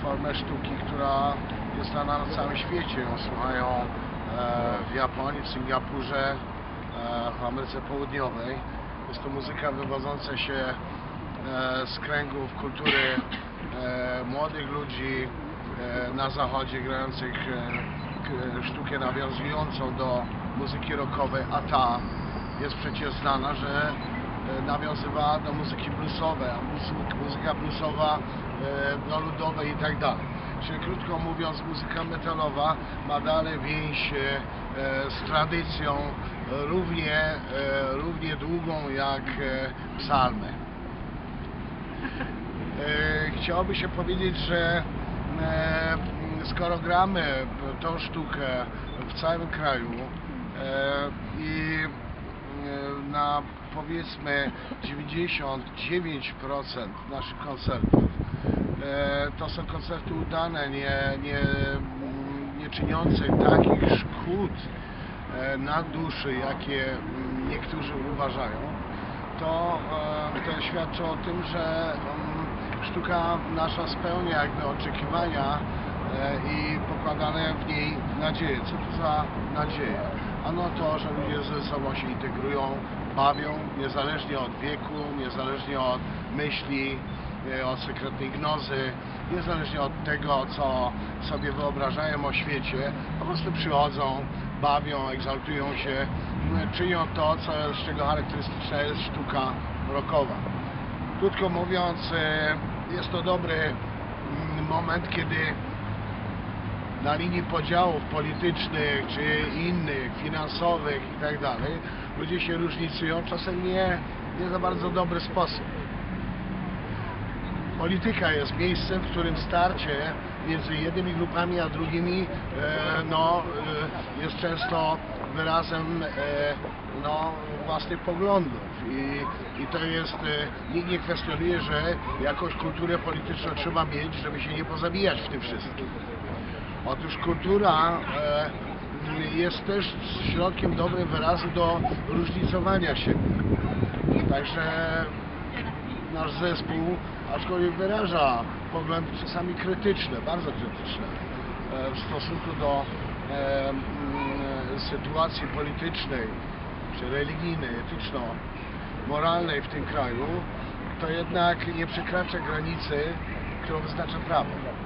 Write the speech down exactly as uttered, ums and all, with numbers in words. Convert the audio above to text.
formę sztuki, która jest znana na całym świecie. Ją słuchają e, w Japonii, w Singapurze, e, w Ameryce Południowej. Jest to muzyka wywodząca się e, z kręgów kultury e, młodych ludzi e, na zachodzie, grających e, sztukę nawiązującą do muzyki rockowej, a ta jest przecież znana, że nawiązywała do muzyki bluesowej, a muzyka bluesowa do ludowej i tak dalej. Czyli krótko mówiąc, muzyka metalowa ma dalej więź z tradycją równie, równie długą jak psalmy. Chciałoby się powiedzieć, że skoro gramy tą sztukę w całym kraju i na powiedzmy dziewięćdziesiąt dziewięć procent naszych koncertów to są koncerty udane, nie, nie, nie czyniące takich szkód na duszy, jakie niektórzy uważają, to, to świadczy o tym, że sztuka nasza spełnia jakby oczekiwania i pokładane w niej nadzieje. Co to za nadzieje? Ano to, że ludzie ze sobą się integrują, bawią, niezależnie od wieku, niezależnie od myśli, od sekretnej gnozy, niezależnie od tego, co sobie wyobrażają o świecie, po prostu przychodzą, bawią, egzaltują się, czynią to, co, z czego charakterystyczna jest sztuka rockowa. Krótko mówiąc, jest to dobry moment, kiedy na linii podziałów politycznych czy innych, finansowych i tak dalej, ludzie się różnicują, czasem nie, nie za bardzo dobry sposób. Polityka jest miejscem, w którym starcie między jednymi grupami a drugimi e, no, e, jest często wyrazem e, no, własnych poglądów i, i to jest, e, nikt nie kwestionuje, że jakąś kulturę polityczną trzeba mieć, żeby się nie pozabijać w tym wszystkim. Otóż kultura e, jest też środkiem dobrym wyrazu do różnicowania się. Także nasz zespół, aczkolwiek wyraża poglądy czasami krytyczne, bardzo krytyczne e, w stosunku do e, m, sytuacji politycznej, czy religijnej, etyczno-moralnej w tym kraju, to jednak nie przekracza granicy, którą wyznacza prawo.